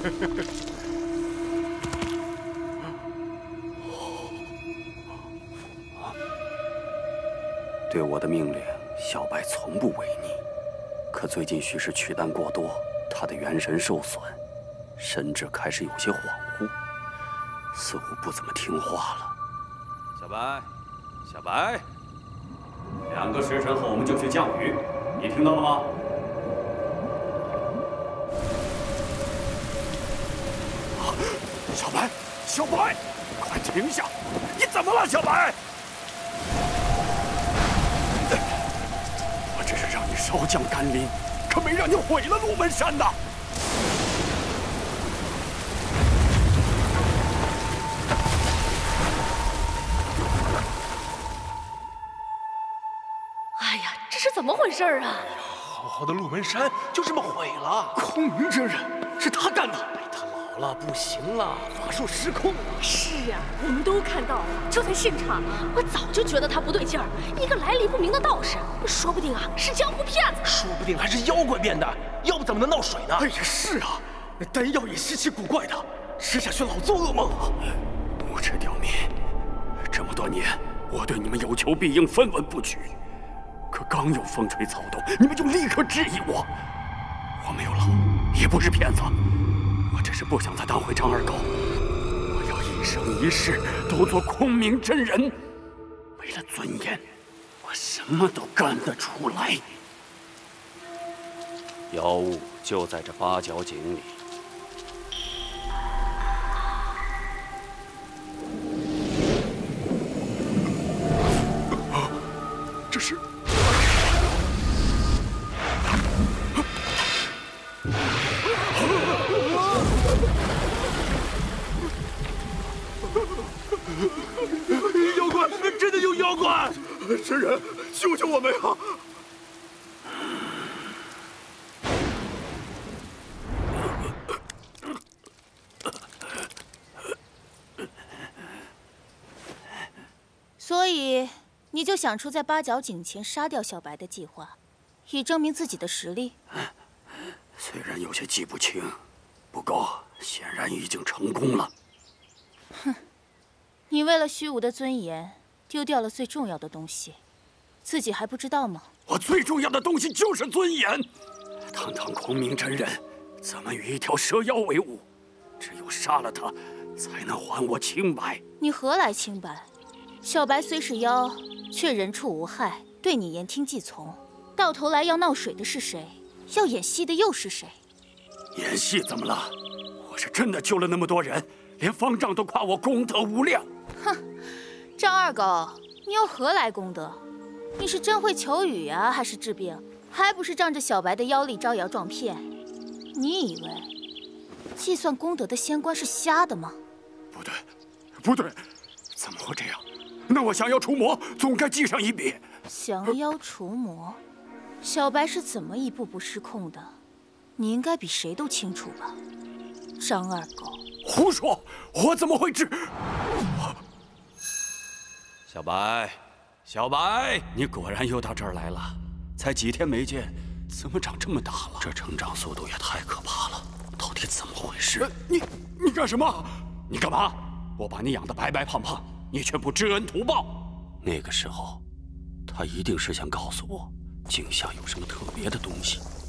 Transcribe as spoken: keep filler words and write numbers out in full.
对我的命令，小白从不违逆。可最近许是取丹过多，他的元神受损，神智开始有些恍惚，似乎不怎么听话了。小白，小白，两个时辰后我们就去降雨，你听到了吗？啊，小白，小白，快停下！你怎么了，小白？ 只是让你少降甘霖，可没让你毁了鹿门山呐！ 哎呀，这是怎么回事啊？ 好好的鹿门山就这么毁了！ 空明真人是他干的， 被他老了，不行了，法术失控了。 是啊，我们都看到了，就在现场。我早就觉得他不对劲儿，一个来历不明的道士，说不定啊是江湖骗子， 说不定还是妖怪变的，要不怎么能闹水呢？ 哎呀，是啊，那丹药也稀奇古怪的，吃下去老做噩梦了。 无耻刁民，这么多年我对你们有求必应，分文不取，可刚有风吹草动，你们就立刻质疑我。我没有狼，也不是骗子。 我只是不想再当回张二狗，我要一生一世都做空明真人。为了尊严，我什么都干得出来。妖物就在这八角井里。 这是。 妖怪，真的有妖怪！ 真人，救救我们呀！ 所以，你就想出在八角井前杀掉小白的计划，以证明自己的实力。 虽然有些记不清，不过显然已经成功了。 哼，你为了虚无的尊严，丢掉了最重要的东西，自己还不知道吗？ 我最重要的东西就是尊严。堂堂空明真人，怎么与一条蛇妖为伍？只有杀了他，才能还我清白。 你何来清白？小白虽是妖，却人畜无害，对你言听计从。到头来要闹水的是谁？要演戏的又是谁？ 演戏怎么了？我是真的救了那么多人，连方丈都夸我功德无量。 哼，张二狗，你又何来功德？你是真会求雨呀、啊，还是治病？还不是仗着小白的妖力招摇撞骗？你以为计算功德的仙官是瞎的吗？ 不对，不对，怎么会这样？那我降妖除魔总该记上一笔。 降妖除魔，小白是怎么一步步失控的？你应该比谁都清楚吧？张二狗， 胡说！我怎么会知？小白，小白，你果然又到这儿来了。才几天没见，怎么长这么大了？这成长速度也太可怕了！到底怎么回事？你你干什么？你干嘛？我把你养得白白胖胖，你却不知恩图报。那个时候，他一定是想告诉我，井下有什么特别的东西。